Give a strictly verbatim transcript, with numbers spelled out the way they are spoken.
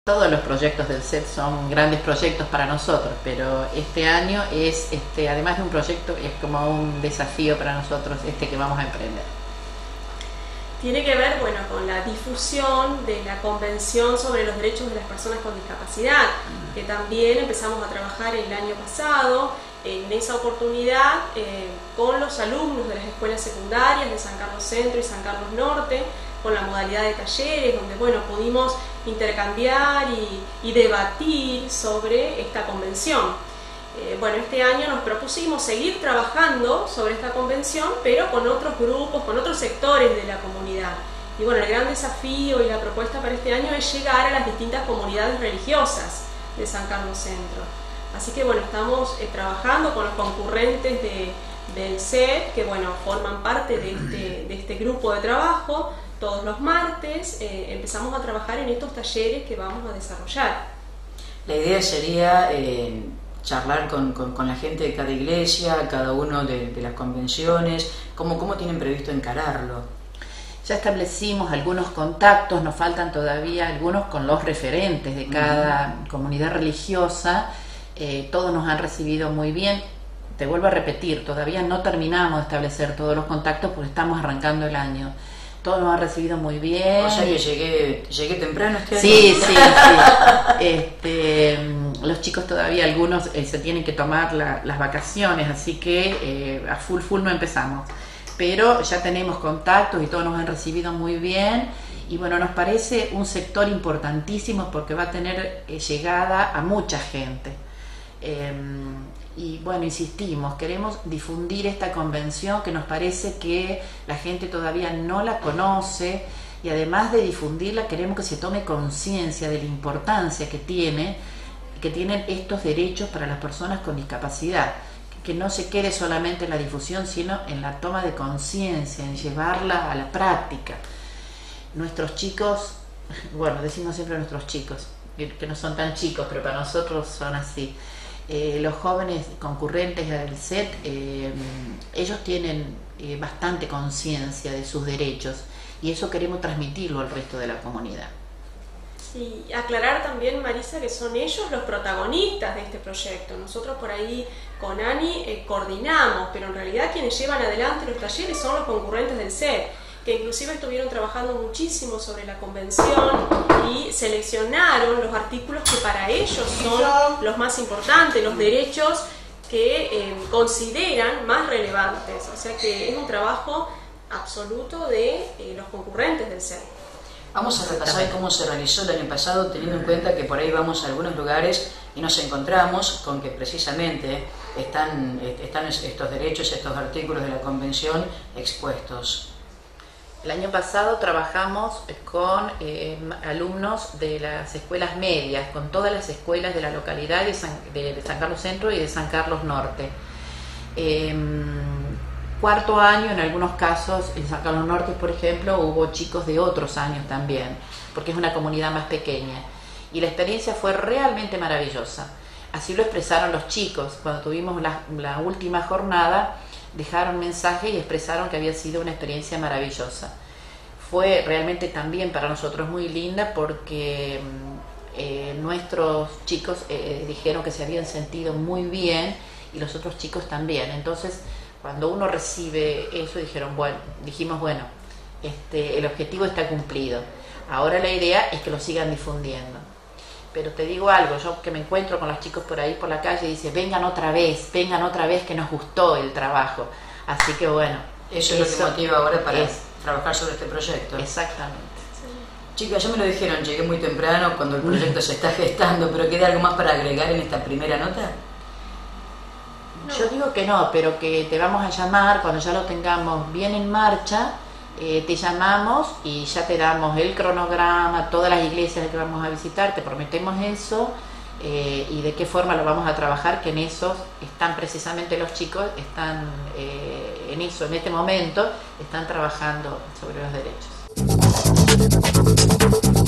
Todos los proyectos del C E T son grandes proyectos para nosotros, pero este año es, este, además de un proyecto, es como un desafío para nosotros este que vamos a emprender. Tiene que ver, bueno, con la difusión de la Convención sobre los Derechos de las Personas con Discapacidad, que también empezamos a trabajar el año pasado, en esa oportunidad, eh, con los alumnos de las escuelas secundarias de San Carlos Centro y San Carlos Norte, con la modalidad de talleres, donde bueno, pudimos intercambiar y, y debatir sobre esta convención. Eh, bueno, este año nos propusimos seguir trabajando sobre esta convención, pero con otros grupos, con otros sectores de la comunidad. Y bueno, el gran desafío y la propuesta para este año es llegar a las distintas comunidades religiosas de San Carlos Centro. Así que bueno, estamos eh, trabajando con los concurrentes de, del C E T, que bueno, forman parte de este, de este grupo de trabajo. Todos los martes eh, empezamos a trabajar en estos talleres que vamos a desarrollar. La idea sería eh, charlar con, con, con la gente de cada iglesia, cada uno de, de las convenciones. ¿Cómo, ¿Cómo tienen previsto encararlo? Ya establecimos algunos contactos, nos faltan todavía algunos con los referentes de cada uh-huh. comunidad religiosa. Eh, todos nos han recibido muy bien. Te vuelvo a repetir, todavía no terminamos de establecer todos los contactos porque estamos arrancando el año. Todos nos han recibido muy bien. O sea que llegué, llegué temprano este año. Sí, sí, sí. Este, los chicos todavía, algunos eh, se tienen que tomar la, las vacaciones, así que eh, a full full no empezamos. Pero ya tenemos contactos y todos nos han recibido muy bien. Y bueno, nos parece un sector importantísimo porque va a tener eh, llegada a mucha gente. Eh, y bueno, insistimos, queremos difundir esta convención que nos parece que la gente todavía no la conoce, y además de difundirla queremos que se tome conciencia de la importancia que tiene, que tienen estos derechos para las personas con discapacidad, que no se quede solamente en la difusión, sino en la toma de conciencia, en llevarla a la práctica. Nuestros chicos, bueno, decimos siempre nuestros chicos, que no son tan chicos, pero para nosotros son así. Eh, los jóvenes concurrentes del C E T, eh, ellos tienen eh, bastante conciencia de sus derechos, y eso queremos transmitirlo al resto de la comunidad. Sí, aclarar también, Marisa, que son ellos los protagonistas de este proyecto. Nosotros por ahí con Ani eh, coordinamos, pero en realidad quienes llevan adelante los talleres son los concurrentes del C E T, que inclusive estuvieron trabajando muchísimo sobre la convención y seleccionaron los artículos que para ellos son los más importantes, los derechos que eh, consideran más relevantes. O sea que es un trabajo absoluto de eh, los concurrentes del C E T. Vamos a repasar cómo se realizó el año pasado, teniendo en cuenta que por ahí vamos a algunos lugares y nos encontramos con que precisamente están, están estos derechos, estos artículos de la convención expuestos. El año pasado trabajamos con eh, alumnos de las escuelas medias, con todas las escuelas de la localidad de San, de, de San Carlos Centro y de San Carlos Norte. Eh, cuarto año, en algunos casos, en San Carlos Norte, por ejemplo, hubo chicos de otros años también, porque es una comunidad más pequeña. Y la experiencia fue realmente maravillosa. Así lo expresaron los chicos. Cuando tuvimos la, la última jornada, dejaron mensaje y expresaron que había sido una experiencia maravillosa. Fue realmente también para nosotros muy linda porque eh, nuestros chicos eh, dijeron que se habían sentido muy bien y los otros chicos también. Entonces, cuando uno recibe eso, dijeron, bueno, dijimos, bueno, este, el objetivo está cumplido. Ahora la idea es que lo sigan difundiendo. Pero te digo algo, yo que me encuentro con los chicos por ahí por la calle, dice, vengan otra vez, vengan otra vez, que nos gustó el trabajo. Así que bueno. Eso, eso es lo que motiva ahora para es, trabajar sobre este proyecto. Exactamente. Sí. Chicas, ya me lo dijeron, llegué muy temprano cuando el proyecto se está gestando, pero ¿queda algo más para agregar en esta primera nota? No. Yo digo que no, pero que te vamos a llamar cuando ya lo tengamos bien en marcha. Eh, te llamamos y ya te damos el cronograma, todas las iglesias que vamos a visitar, te prometemos eso, eh, y de qué forma lo vamos a trabajar, que en eso están precisamente los chicos, están eh, en eso, en este momento, están trabajando sobre los derechos.